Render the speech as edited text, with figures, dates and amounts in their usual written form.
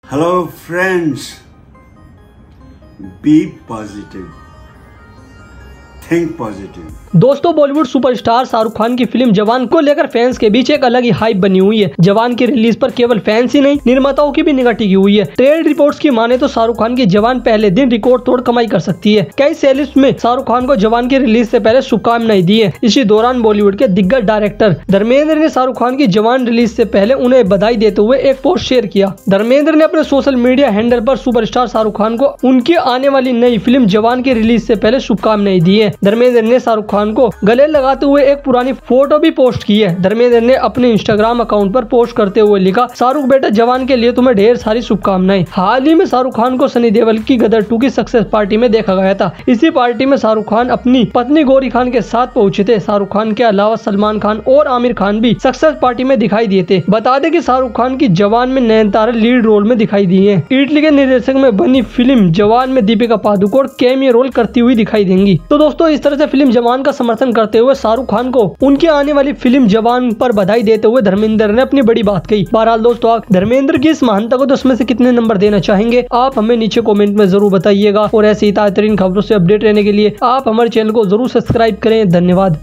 Hello friends, be positive, think positive. दोस्तों, Bollywood superstar Shahrukh Khan की film जवान को लेकर फैंस के बीच एक अलग ही हाइप बनी हुई है। जवान की रिलीज पर केवल फैंस ही नहीं, निर्माताओं की भी निगाह टिकी हुई है। ट्रेड रिपोर्ट्स की माने तो शाहरुख खान की जवान पहले दिन रिकॉर्ड तोड़ कमाई कर सकती है। कई सेलिब्स में शाहरुख खान को जवान की रिलीज से पहले शुभकामनाएं दी है। इसी दौरान बॉलीवुड के दिग्गज डायरेक्टर धर्मेंद्र ने शाहरुख खान की जवान रिलीज से पहले उन्हें बधाई देते हुए एक पोस्ट शेयर किया। धर्मेंद्र ने अपने सोशल मीडिया हैंडल पर सुपरस्टार शाहरुख खान को उनकी आने वाली नई फिल्म जवान की रिलीज से पहले शुभकामनाएं दी है। धर्मेंद्र ने शाहरुख खान को गले लगाते हुए एक पुरानी फोटो भी पोस्ट की है। धर्मेंद्र ने अपने इंस्टाग्राम अकाउंट पर पोस्ट करते हुए लिखा, शाहरुख बेटा जवान के लिए तुम्हें ढेर सारी शुभकामनाएं। हाल ही में शाहरुख खान को सनी देओल की गदर 2 की सक्सेस पार्टी में देखा गया था। इसी पार्टी में शाहरुख खान अपनी पत्नी गौरी खान के साथ पहुंचे थे। शाहरुख खान के अलावा सलमान खान और आमिर खान भी सक्सेस पार्टी में दिखाई दिए थे। बता दें कि शाहरुख खान की जवान में नयनतारा लीड रोल में दिखाई दी है। इटली के निर्देशक में बनी फिल्म जवान में दीपिका पादुकोण कैमियो रोल करती हुई दिखाई देंगी। तो दोस्तों, इस तरह से फिल्म जवान का समर्थन करते हुए शाहरुख खान को उनकी आने वाली फिल्म जवान पर बधाई देते हुए धर्मेंद्र ने अपनी बड़ी बात कही। बहरहाल दोस्तों, आप धर्मेंद्र की इस महानता को 10 में से कितने नंबर देना चाहेंगे, आप हमें नीचे कमेंट में जरूर बताइएगा। और ऐसी ही ताज़ा तरीन खबरों से अपडेट रहने के लिए आप हमारे चैनल को जरूर सब्सक्राइब करें। धन्यवाद।